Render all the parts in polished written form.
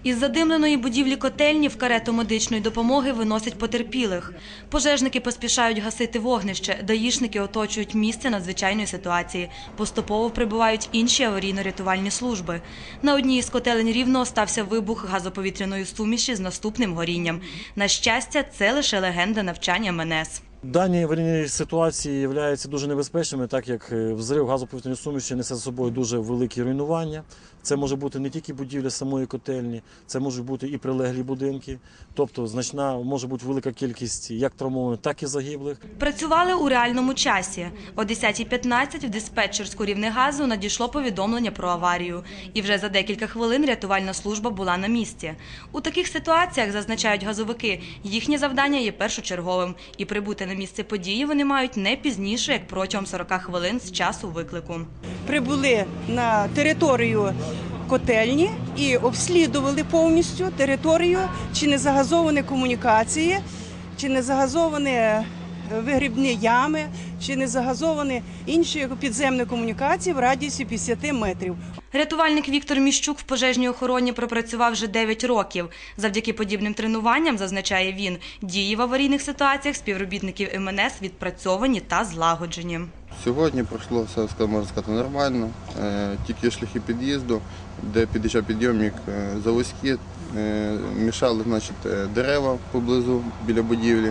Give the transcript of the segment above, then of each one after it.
Із задимленої будівлі котельні в карету медичної допомоги виносять потерпілих. Пожежники поспішають гасити вогнище, даїшники оточують місце надзвичайної ситуації. Поступово прибувають інші аварійно-рятувальні служби. На одній із котелень Рівного стався вибух газоповітряної суміші з наступним горінням. На щастя, це лише легенда навчання МНС. Дані аварійні ситуації являються дуже небезпечними, так як взрив газоповітряної суміші несе за собою дуже великі руйнування. Це може бути не тільки будівля самої котельні, це можуть бути і прилеглі будинки. Тобто значна може бути велика кількість як травмованих, так і загиблих. Працювали у реальному часі. О 10:15 в диспетчерську Рівнегазу надійшло повідомлення про аварію. І вже за декілька хвилин рятувальна служба була на місці. У таких ситуаціях, зазначають газовики, їхнє завдання є першочерговим. І прибути на місце події вони мають не пізніше, як протягом 40 хвилин з часу виклику. Прибули на територію котельні і обслідували повністю територію, чи не загазовані комунікації, чи не загазовані вигрібні ями, чи не загазовані інші підземні комунікації в радіусі 50 метрів. Рятувальник Віктор Міщук в пожежній охороні пропрацював вже 9 років. Завдяки подібним тренуванням, зазначає він, дії в аварійних ситуаціях співробітників МНС відпрацьовані та злагоджені. Сьогодні пройшло все, можна сказати, нормально. Тільки шляхи під'їзду, де під'їжджав підйомник заводські, мішали дерева поблизу біля будівлі.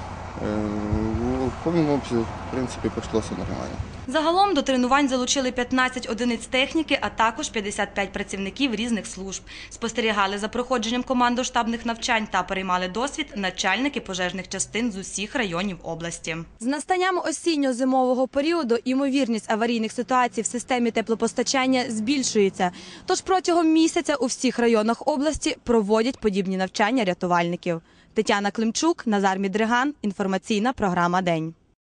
В повному обсязі, в принципі, пройшло все нормально. Загалом до тренувань залучили 15 одиниць техніки, а також 55 працівників різних служб. Спостерігали за проходженням командно-штабних навчань та переймали досвід начальники пожежних частин з усіх районів області. З настанням осінньо-зимового періоду ймовірність аварійних ситуацій в системі теплопостачання збільшується. Тож протягом місяця у всіх районах області проводять подібні навчання рятувальників. Тетяна Климчук, Назар Мідриган. Інформаційна програма «День».